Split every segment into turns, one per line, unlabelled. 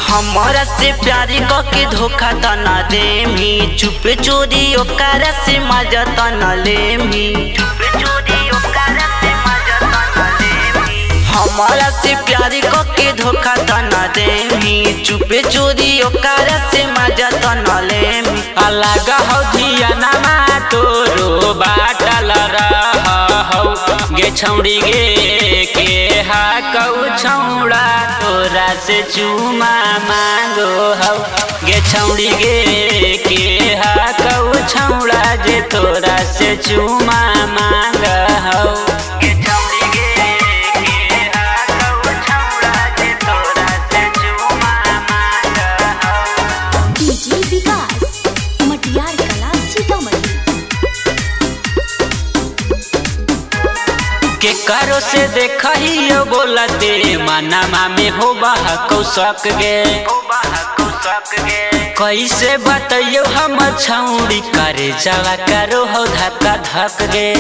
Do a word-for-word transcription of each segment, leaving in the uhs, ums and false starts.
हमारा से प्यारी क के धोखा त न देमी, चुपे चोरी ओकरा से मजा त न लेमी, चुपे चोरी ओकरा से मजा त न लेमी। हमारा से प्यारी क के धोखा त न देमी, चुपे चोरी ओकरा से मजा त न लेमी।
अलग हो धियाना मा तोरो बाटल रहौ गे छौड़ी गे के हा कऊ छौड़ा तोरा से चुमा मांगो हौ गे छौड़ी गे के हा कऊ छौड़ा जे तोरा से चुमा मांग हौ। के करो से देखियो बोलते मनमा में हो बहको सक गे, कैसे बतइयो हम छौड़ी करे जवा करो हो धक्का धक गे।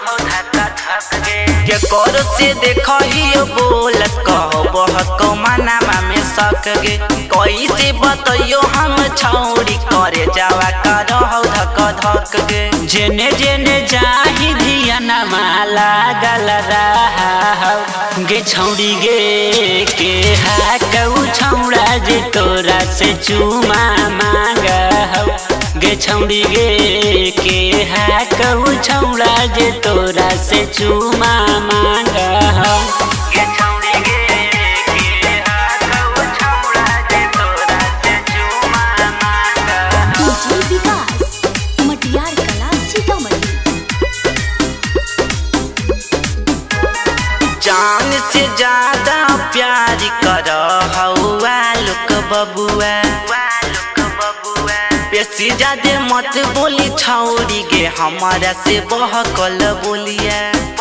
के करो से देखियो बोलत कहो बहको मनमा में सक गे, कैसे बतइयो हम छौड़ी करे जवा करो हो धक्का धक गे।
जेने जेने जाही धियाना माला गल रहा गे छौड़ी गे के हा कऊ छौड़ा जे तोरा से चुमा मांग हौ गे छौड़ी गे के हा कऊ छौड़ा जे तोरा से चुमा मांग हौ।
जान से ज्यादा प्यार कर हौआ लोक बबुआ, बेसी ज्यादा मत बोली छौड़ी गे हमारा से बहकल बोलिया।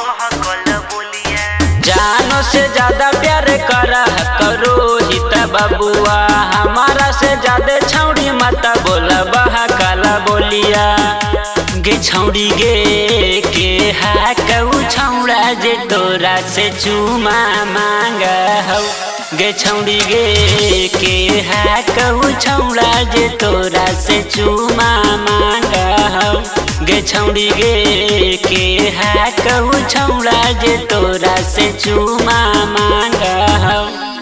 जानो से ज्यादा प्यार कर करो हित बबुआ, हमारा से ज्यादा छौड़ी मत बोल बहकल बोलिया गे छौड़ी गे के हा कऊ छौड़ा जे तोरा से चुमा मांग हौ गे छौड़ी गे के हा कऊ छौड़ा जे तोरा से चुमा मांग हौ गे छौड़ी गे के हा कऊ छौड़ा जे तोरा से चुमा मांग हौ।